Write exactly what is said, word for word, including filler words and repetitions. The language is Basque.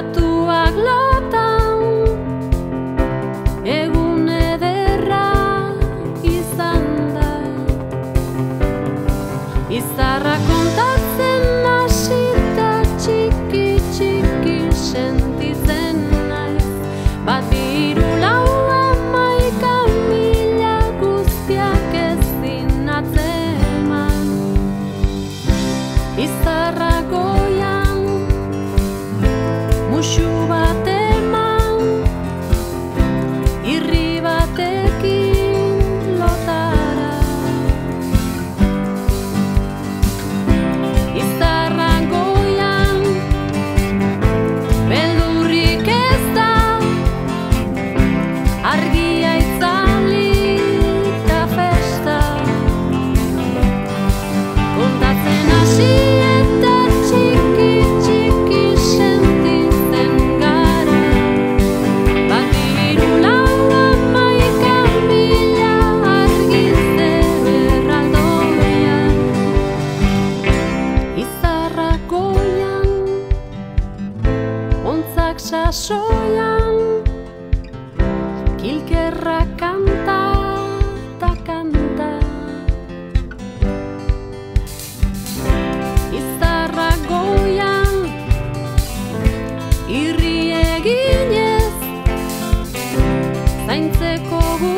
datuak lotan, egun ederra izan da. Izarra kontatzen hasita txiki txiki sentitzen naiz, bat hiru lau hamaika mila guztiak ezin atzeman. Izarra goian musu bat eman, irri batekin lotara. Izarra goian beldurrik ez da, argia itzali eta festa. Kontatzen hasi eta txiki txiki sentitzen gara, bat hiru lau hamaika mila argizte berraldoian. Izarra goian, ontzak sasoian, kilkerra kanta ta kanta. Izarra goian, irri eginez, zaintzeko gu